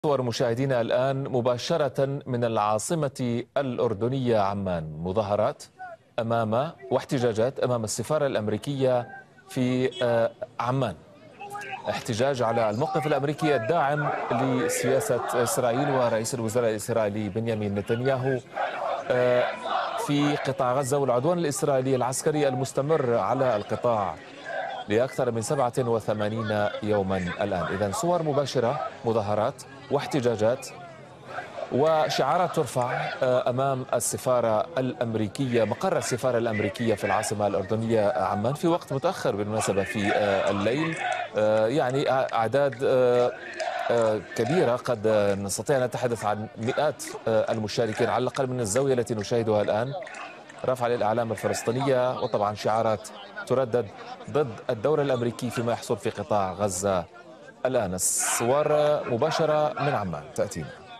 صور مشاهدينا الآن مباشرة من العاصمة الأردنية عمان، مظاهرات واحتجاجات أمام السفارة الأمريكية في عمان. احتجاج على الموقف الأمريكي الداعم لسياسة إسرائيل ورئيس الوزراء الإسرائيلي بنيامين نتنياهو في قطاع غزة والعدوان الإسرائيلي العسكري المستمر على القطاع لأكثر من 87 يوما الآن. إذن صور مباشرة، مظاهرات واحتجاجات وشعارات ترفع أمام السفارة الأمريكية، مقر السفارة الأمريكية في العاصمة الأردنية عمان، في وقت متأخر بالمناسبة في الليل. يعني أعداد كبيرة، قد نستطيع أن نتحدث عن مئات المشاركين على الأقل من الزاوية التي نشاهدها الآن، رفع للأعلام الفلسطينية وطبعا شعارات تردد ضد الدور الأمريكي فيما يحصل في قطاع غزة الآن. الصور مباشرة من عمان تأتينا.